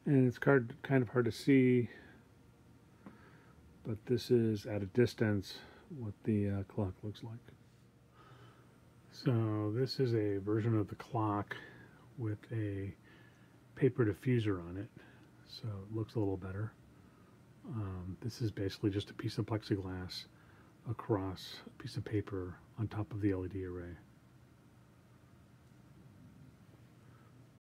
And it's kind of hard to see, but this is at a distance what the clock looks like. So this is a version of the clock with a paper diffuser on it, so it looks a little better. This is basically just a piece of plexiglass across a piece of paper on top of the LED array.